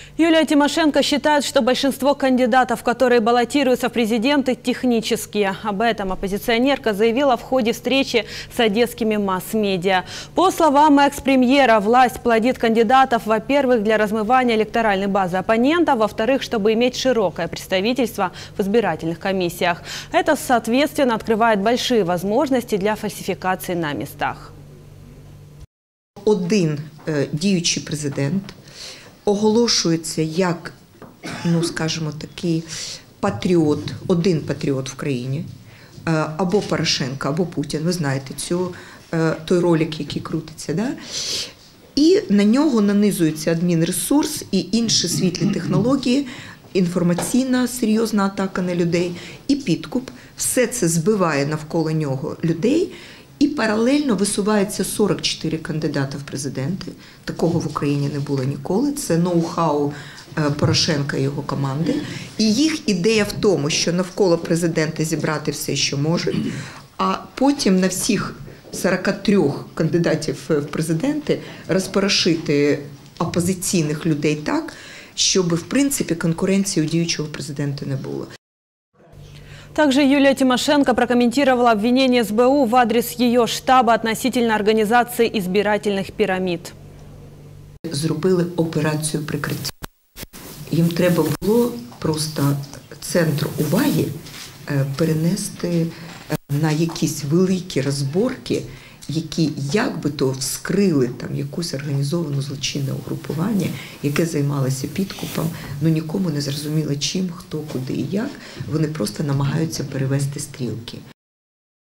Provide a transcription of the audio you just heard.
Юлия Тимошенко считает, что большинство кандидатов, которые баллотируются в президенты, технические. Об этом оппозиционерка заявила в ходе встречи с одесскими масс-медиа. По словам экс-премьера, власть плодит кандидатов, во-первых, для размывания электоральной базы оппонента, во-вторых, чтобы иметь широкое представительство в избирательных комиссиях. Это, соответственно, открывает большие возможности для фальсификации на местах. Один діючий президент оголошується як, скажімо, такий патріот, один патріот в країні, або Порошенко, або Путін, ви знаєте, той ролик, який крутиться, да? І на нього нанизується адмінресурс і інші світлі технології, інформаційна серйозна атака на людей і підкуп. Все це збиває навколо нього людей. І паралельно висуваються 44 кандидати в президенти. Такого в Україні не було ніколи. Це ноу-хау Порошенка і його команди. І їх ідея в тому, що навколо президента зібрати все, що можуть, а потім на всіх 43 кандидатів в президенти розпорошити опозиційних людей так, щоб, в принципі, конкуренції у діючого президента не було. Также Юлия Тимошенко прокомментировала обвинение СБУ в адрес ее штаба относительно организации избирательных пирамид. Зробили операцію прикриття. Їм треба було просто центр уваги перенести на якісь великі розборки, які якби-то вскрили там якусь організовану злочинне угрупування, яке займалося підкупом, нікому не зрозуміло чим, хто, куди і як. Вони просто намагаються перевести стрілки.